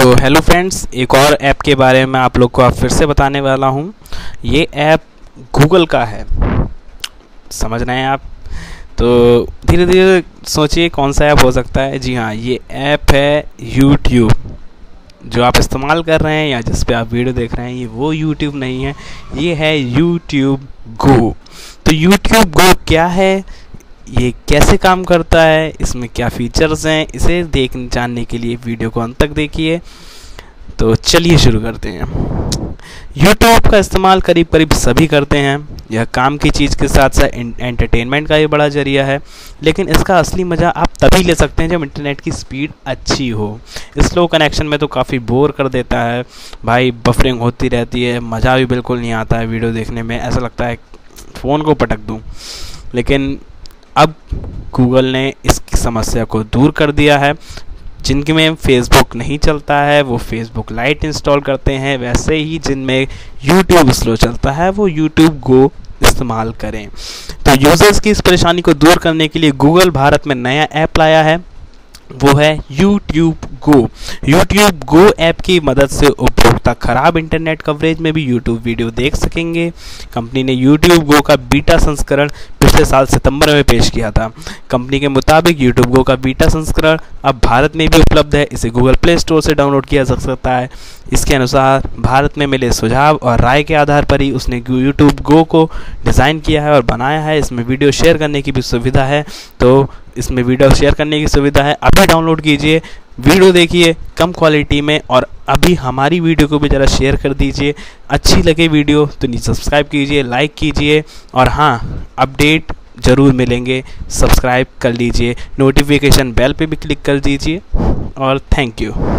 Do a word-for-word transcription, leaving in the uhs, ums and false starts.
Hello friends, एक और app के बारे में आप लोग को आप फिर से बताने वाला हूँ। ये ऐप गूगल का है, समझ रहे हैं आप। तो धीरे धीरे सोचिए कौन सा ऐप हो सकता है। जी हाँ, ये ऐप है यूट्यूब। जो आप इस्तेमाल कर रहे हैं या जिस पे आप वीडियो देख रहे हैं, ये वो यूट्यूब नहीं है, ये है यूट्यूब गो। तो यूट्यूब गो क्या है, ये कैसे काम करता है, इसमें क्या फीचर्स हैं, इसे देख जानने के लिए वीडियो को अंत तक देखिए। तो चलिए शुरू करते हैं। यूट्यूब का इस्तेमाल करीब करीब सभी करते हैं। यह काम की चीज़ के साथ साथ एंटरटेनमेंट का ये बड़ा जरिया है, लेकिन इसका असली मज़ा आप तभी ले सकते हैं जब इंटरनेट की स्पीड अच्छी हो। स्लो कनेक्शन में तो काफ़ी बोर कर देता है भाई, बफरिंग होती रहती है, मज़ा भी बिल्कुल नहीं आता है वीडियो देखने में, ऐसा लगता है फ़ोन को पटक दूँ। लेकिन अब गूगल ने इस समस्या को दूर कर दिया है। जिनके में फेसबुक नहीं चलता है वो फेसबुक लाइट इंस्टॉल करते हैं, वैसे ही जिनमें यूट्यूब स्लो चलता है वो यूट्यूब गो इस्तेमाल करें। तो यूज़र्स की इस परेशानी को दूर करने के लिए गूगल भारत में नया ऐप लाया है, वो है YouTube go. YouTube go app की मदद से उपभोक्ता खराब इंटरनेट कवरेज में भी यूट्यूब वीडियो देख सकेंगे। कंपनी ने यूट्यूब गो का बीटा संस्करण पिछले साल सितंबर में पेश किया था। कंपनी के मुताबिक यूट्यूब गो का बीटा संस्करण अब भारत में भी उपलब्ध है। इसे गूगल प्ले स्टोर से डाउनलोड किया जा सकता है। इसके अनुसार भारत में मिले सुझाव और राय के आधार पर ही उसने यूट्यूब गो को डिज़ाइन किया है और बनाया है। इसमें वीडियो शेयर करने की भी सुविधा है, तो इसमें वीडियो शेयर करने की सुविधा है। अभी डाउनलोड कीजिए, वीडियो देखिए कम क्वालिटी में, और अभी हमारी वीडियो को भी ज़रा शेयर कर दीजिए। अच्छी लगे वीडियो तो नीचे सब्सक्राइब कीजिए, लाइक कीजिए, और हाँ, अपडेट ज़रूर मिलेंगे, सब्सक्राइब कर लीजिए, नोटिफिकेशन बेल पे भी क्लिक कर दीजिए, और थैंक यू।